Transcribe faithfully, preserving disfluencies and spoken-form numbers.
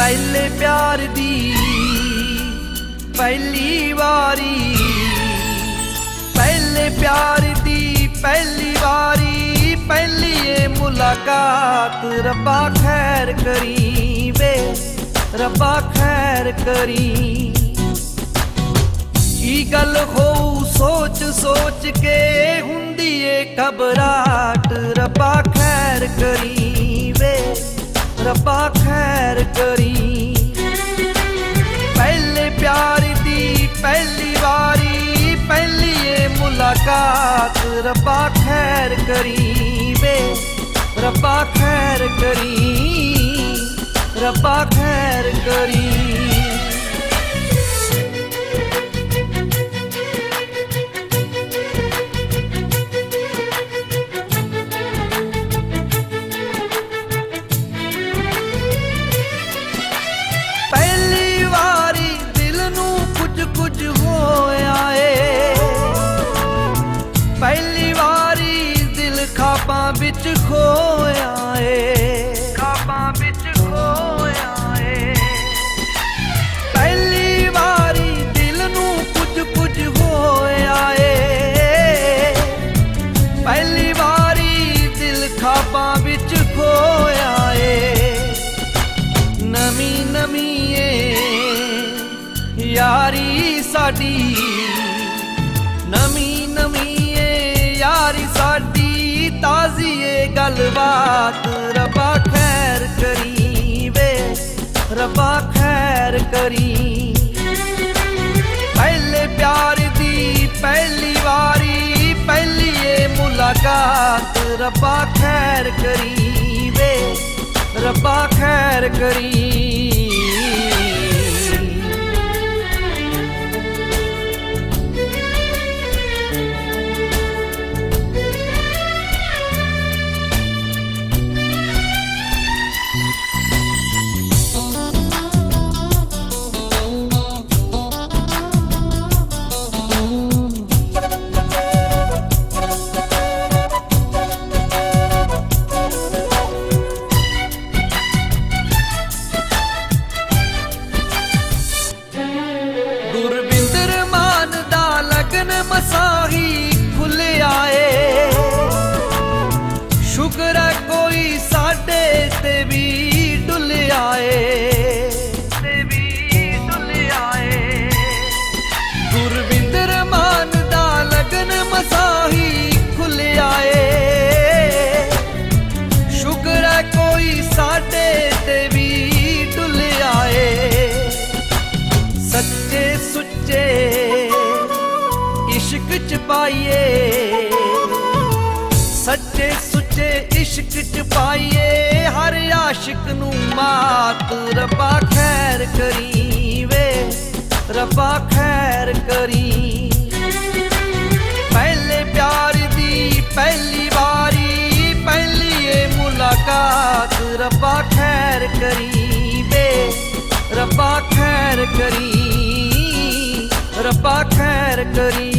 पहले प्यार दी पहली बारी, पहले प्यार दी पहली बारी, पहली ये मुलाकात। रब्बा खैर करी वे, रब्बा खैर करी। की गल हो सोच सोच के हुंदी ए घबराहट। रब्बा खैर करी वे, रब्बा खैर करी। पहले प्यार दी पहली बारी, पहली ये मुलाकात। रब्बा खैर करी वे, रब्बा खैर करी, रब्बा खैर करी। पहली बारी दिल खाबां बिच खोया है, खाबां बिच खोया है। पहली बारी दिल नू कुछ कुछ होया है, पहली बारी दिल खाबां बिच खोया है। नमी नमी यारी साडी, नमी नमी यारी साडी, ताजी ये गलबात। रब्बा खैर करी वे, रब्बा खैर करी। पहले प्यार दी पहली बारी, पहली ये मुलाकात। रब्बा खैर करी वे, रब्बा खैर करी। मसाही खुल आए, शुक्र है कोई साडे ते भी डुल आए, ते भी डुल आए। गुरविंदर मान दा लगन मसाही खुल आए, शुक्र है कोई साडे ते भी डुल आए। सच्चे सुच्चे इश्क च पाइए, सच्चे सुच्चे इश्क च पाइए, हर आशिक नू मात। रब्बा खैर करी वे, रब्बा खैर करी। पहले प्यार दी पहली बारी, पहली ये मुलाकात। रब्बा खैर करी वे, रब्बा खैर करी, रब्बा खैर करी।